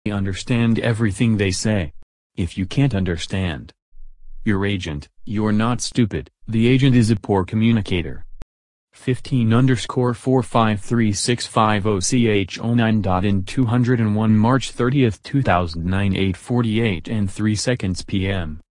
Understand everything they say. If you can't understand your agent, you're not stupid. The agent is a poor communicator. 15_45365OCH09. In 201 March 30, 2009 8:48 and 3 seconds p.m.